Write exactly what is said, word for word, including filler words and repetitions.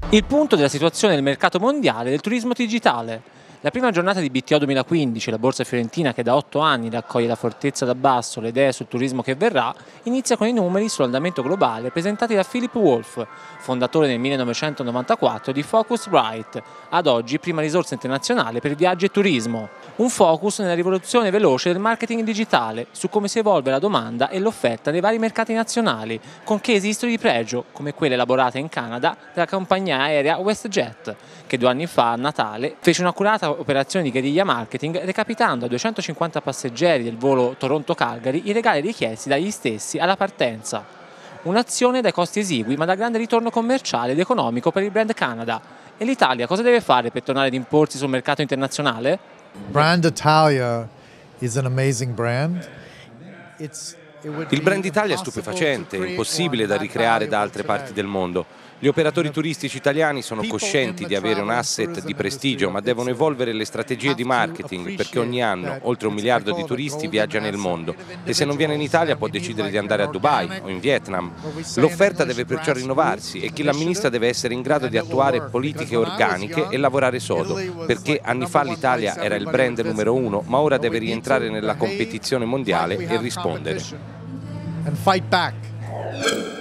Il punto della situazione del mercato mondiale del turismo digitale. La prima giornata di B T O duemilaquindici, la borsa fiorentina che da otto anni raccoglie la fortezza da basso le idee sul turismo che verrà, inizia con i numeri sull'andamento globale presentati da Philip Wolf, fondatore nel millenovecentonovantaquattro di Focusrite, ad oggi prima risorsa internazionale per viaggi e turismo. Un focus nella rivoluzione veloce del marketing digitale, su come si evolve la domanda e l'offerta dei vari mercati nazionali, con case history di pregio, come quella elaborata in Canada dalla compagnia aerea WestJet, che due anni fa, a Natale, fece un'accurata operazione di guerriglia marketing recapitando a duecentocinquanta passeggeri del volo Toronto-Calgary i regali richiesti dagli stessi alla partenza. Un'azione dai costi esigui ma da grande ritorno commerciale ed economico per il brand Canada. E l'Italia cosa deve fare per tornare ad imporsi sul mercato internazionale? Brand Italia is an amazing brand. It's Il brand Italia è stupefacente, è impossibile da ricreare da altre parti del mondo. Gli operatori turistici italiani sono coscienti di avere un asset di prestigio, ma devono evolvere le strategie di marketing perché ogni anno oltre un miliardo di turisti viaggia nel mondo e se non viene in Italia può decidere di andare a Dubai o in Vietnam. L'offerta deve perciò rinnovarsi e chi l'amministra deve essere in grado di attuare politiche organiche e lavorare sodo, perché anni fa l'Italia era il brand numero uno, ma ora deve rientrare nella competizione mondiale e rispondere. And fight back.